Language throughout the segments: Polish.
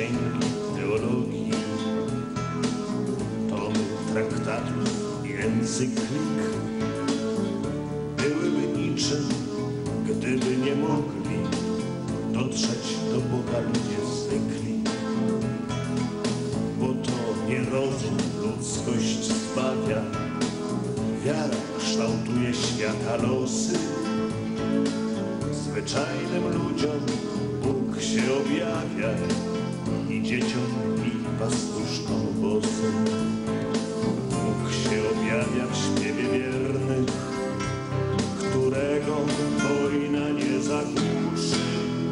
księgi teologii, tomy traktatów i encyklik byłyby niczym, gdyby nie mogli dotrzeć do Boga ludzie zwykli. Bo to nie rozum ludzkość zbawia, wiara kształtuje świata losy. Zwyczajnym ludziom Bóg się objawia i dzieciom i pastuszkom bosym. Bóg się objawia w śpiewie wiernych, którego wojna nie zagłuszy.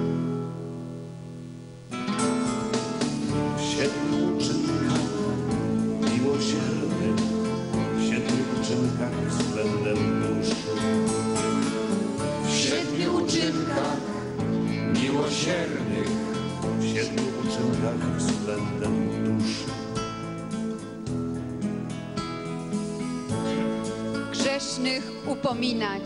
W 7 uczynkach miłosiernych, w 7 uczynkach względem duszy. W 7 uczynkach miłosiernych, W 7 uczynkach względem duszy. Grzesznych upominać,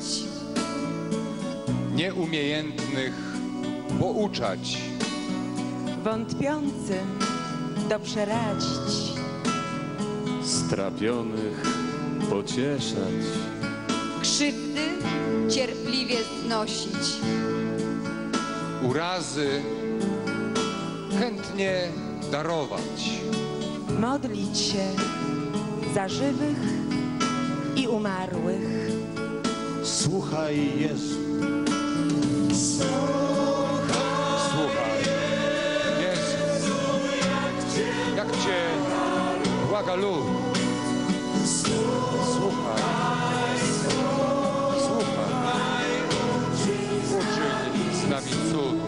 nieumiejętnych pouczać, wątpiącym dobrze radzić, strapionych pocieszać, krzywdy cierpliwie znosić, urazy chętnie darować, modlić się za żywych i umarłych. Słuchaj, Jezu. słuchaj, Jezu, jak Cię błaga lud. Słuchaj, uczyń z nami cud.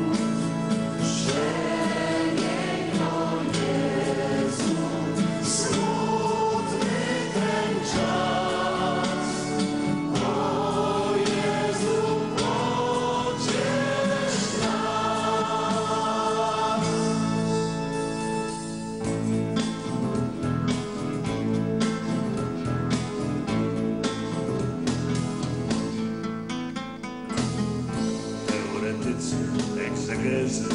Teoretycy egzegezy,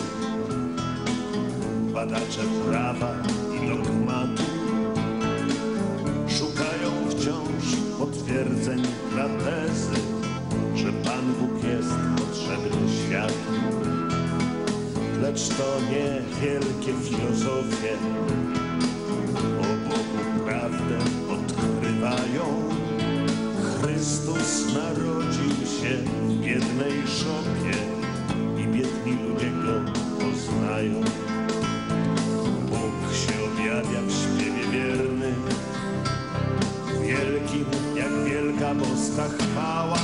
badacze prawa i dogmatu szukają wciąż potwierdzeń dla tezy, że Pan Bóg jest potrzebny światu. Lecz to nie wielkie filozofie o Bogu prawdę odkrywają. Chrystus narodził się w biednej szopie i biedni ludzie Go poznają. Bóg się objawia w śpiewie wiernych, wielkim jak wielka boska chwała.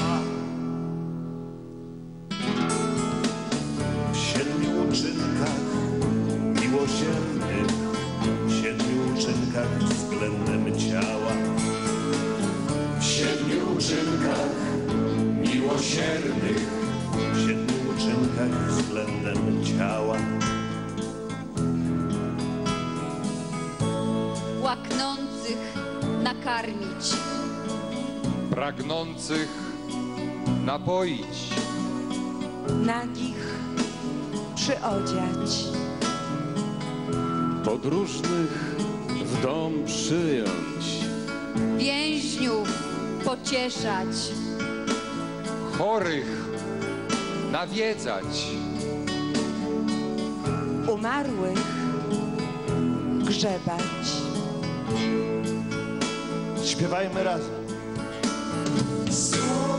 W 7 uczynkach miłosiernych, w 7 uczynkach względem ciała. w 7 uczynkach miłosiernych, W 7 uczynkach względem ciała. łaknących nakarmić, Pragnących napoić, Nagich przyodziać, podróżnych w dom przyjąć, więźniów pocieszać, chorych nawiedzać, umarłych grzebać. Śpiewajmy razem. słuchaj.